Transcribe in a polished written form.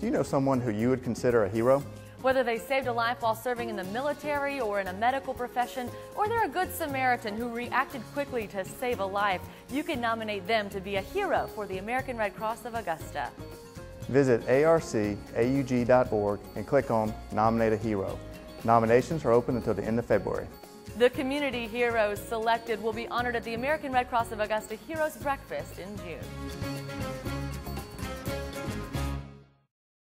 Do you know someone who you would consider a hero? Whether they saved a life while serving in the military or in a medical profession, or they're a good Samaritan who reacted quickly to save a life, you can nominate them to be a hero for the American Red Cross of Augusta. Visit arcaug.org and click on Nominate a Hero. Nominations are open until the end of February. The community heroes selected will be honored at the American Red Cross of Augusta Heroes Breakfast in June.